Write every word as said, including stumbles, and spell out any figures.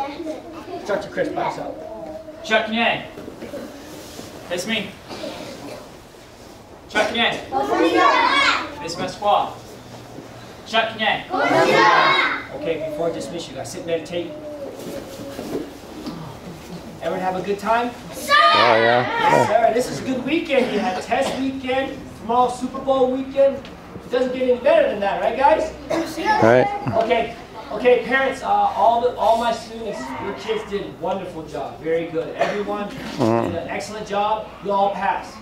Start to Chris by yourself. Chuck Nye. Face me. Chuck Nye. Face my squad. Chuck Nye. Okay, before I dismiss you guys, sit and meditate. Everyone have a good time? Oh, yeah. Yes, sir. This is a good weekend. You had test weekend, tomorrow Super Bowl weekend. It doesn't get any better than that, right, guys? Right. Okay, okay, parents. Uh, all the, all my students, your kids did a wonderful job. Very good. Everyone did an excellent job. You all passed.